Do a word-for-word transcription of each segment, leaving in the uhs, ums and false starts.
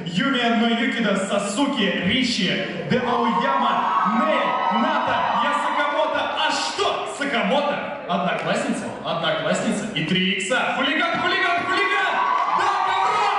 Юмия Ноюкида, Сасуки, Ричи, Деояма, Нель, Ната, Ясакамото. А что? Сакамото? Одноклассница? Одноклассница и три икса. Хулиган, хулиган, хулиган! Да, ковром!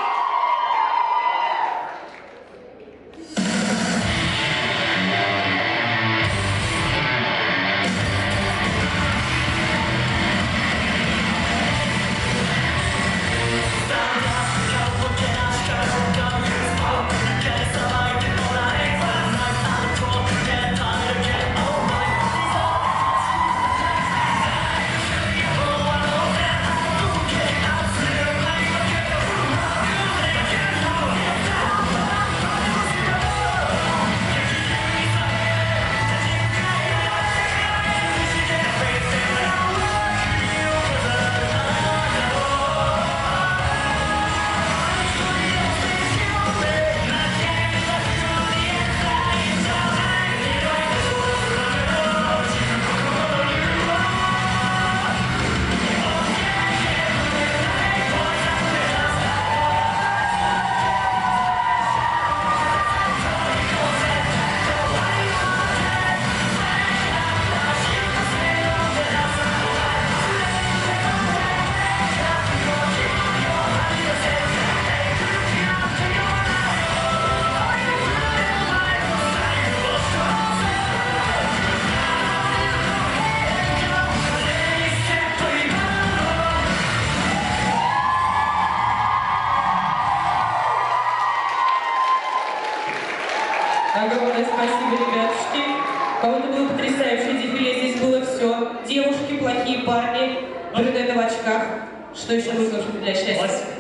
Огромное спасибо, ребятушки. Кого-то было потрясающее дефиле. Здесь было все. Девушки, плохие парни, брюнеты в очках. Что еще нужно для счастья?